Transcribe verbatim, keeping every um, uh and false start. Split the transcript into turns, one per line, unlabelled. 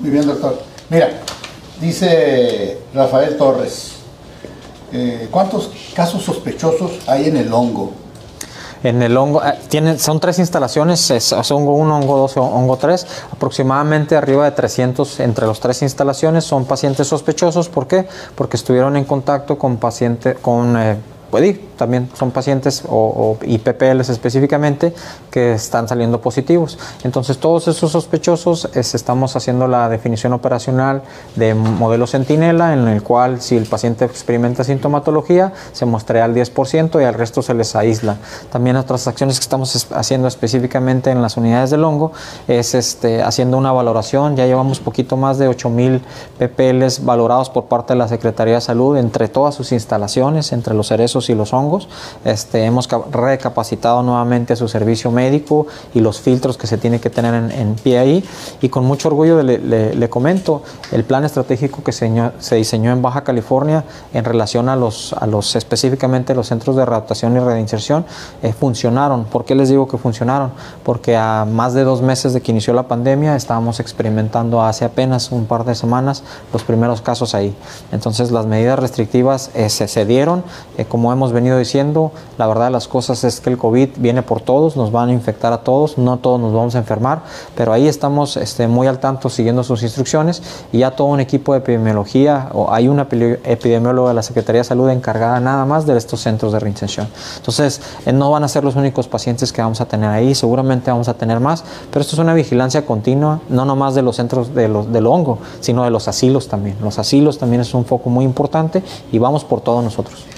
Muy bien, doctor. Mira, dice Rafael Torres, eh, ¿cuántos casos sospechosos hay en el hongo?
En el hongo, eh, tiene, son tres instalaciones, es, es hongo uno, hongo dos, hongo tres, aproximadamente arriba de trescientos entre las tres instalaciones son pacientes sospechosos. ¿Por qué? Porque estuvieron en contacto con pacientes, con eh, pues, también son pacientes o, o, y P P Ls específicamente que están saliendo positivos. Entonces todos esos sospechosos es, estamos haciendo la definición operacional de modelo centinela, en el cual si el paciente experimenta sintomatología se muestrea al diez por ciento y al resto se les aísla. También otras acciones que estamos haciendo específicamente en las unidades del hongo es este, haciendo una valoración. Ya llevamos poquito más de ocho mil P P Ls valorados por parte de la Secretaría de Salud entre todas sus instalaciones, entre los cerezos y los hongos. Este, hemos recapacitado nuevamente su servicio médico y los filtros que se tiene que tener en, en pie ahí, y con mucho orgullo le, le, le comento el plan estratégico que se, se diseñó en Baja California en relación a los, a los específicamente los centros de readaptación y reinserción eh, funcionaron. ¿Por qué les digo que funcionaron? Porque a más de dos meses de que inició la pandemia estábamos experimentando hace apenas un par de semanas los primeros casos ahí. Entonces las medidas restrictivas eh, se cedieron, eh, como hemos venido diciendo, la verdad de las cosas es que el COVID viene por todos, nos van a infectar a todos, no todos nos vamos a enfermar, pero ahí estamos este, muy al tanto siguiendo sus instrucciones, y ya todo un equipo de epidemiología, o hay una epidemióloga de la Secretaría de Salud encargada nada más de estos centros de reinserción. Entonces eh, no van a ser los únicos pacientes que vamos a tener ahí, seguramente vamos a tener más, pero esto es una vigilancia continua, no nomás de los centros de los, del hongo, sino de los asilos también. Los asilos también es un foco muy importante y vamos por todos nosotros.